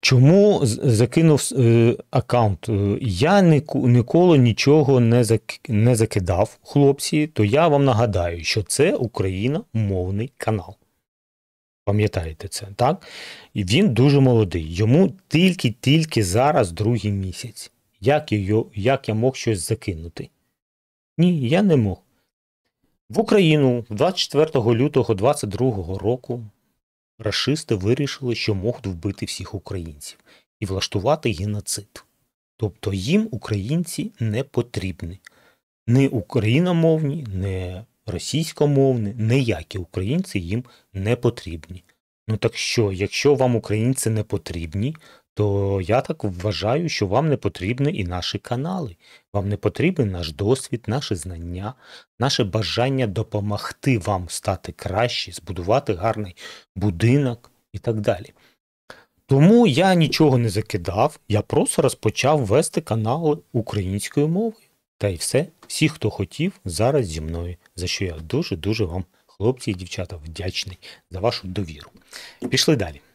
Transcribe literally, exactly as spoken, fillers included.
Чому закинув е, аккаунт? Я ніколи нічого не, зак... не закидав, хлопці, то я вам нагадаю, що це україномовний канал. Пам'ятаєте це, так? І він дуже молодий. Йому тільки-тільки зараз другий місяць. Як, його, як я мог щось закинути? Ні, я не мог. В Україну двадцять четвертого лютого двадцять другого року рашисти вирішили, що можуть вбити всіх українців і влаштувати геноцид. Тобто їм українці не потрібні. Не україномовні, не російськомовні, ніякі українці їм не потрібні. Ну так що, якщо вам українці не потрібні, то я так вважаю, що вам не потрібні і наші канали. Вам не потрібен наш досвід, наші знання, наше бажання допомогти вам стати краще, збудувати гарний будинок і так далі. Тому я нічого не закидав, я просто розпочав вести канал українською мовою. Та й все. Всі, хто хотів, зараз зі мною. За що я дуже-дуже вам, хлопці і дівчата, вдячний за вашу довіру. Пішли далі.